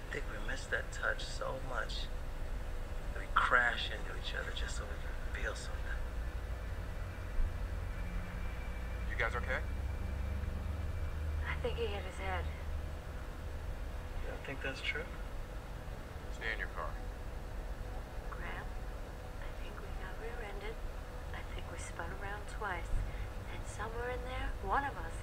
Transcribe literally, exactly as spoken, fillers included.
think we miss that touch so much that we crash into each other just so we can feel something. You guys okay? I think he hit his head. You don't think that's true? Stay in your car. Graham, I think we got rear-ended. I think we spun around twice. And somewhere in there, one of us